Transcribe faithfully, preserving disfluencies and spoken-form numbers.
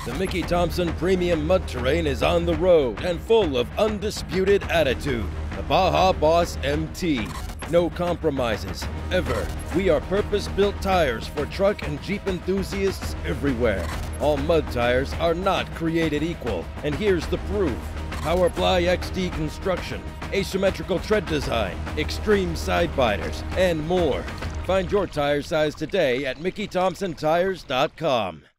The Mickey Thompson Premium Mud Terrain is on the road and full of undisputed attitude. The Baja Boss M T. No compromises, ever. We are purpose-built tires for truck and Jeep enthusiasts everywhere. All mud tires are not created equal, and here's the proof. PowerPly X D construction, asymmetrical tread design, extreme Sidebiters, and more. Find your tire size today at Mickey Thompson Tires dot com.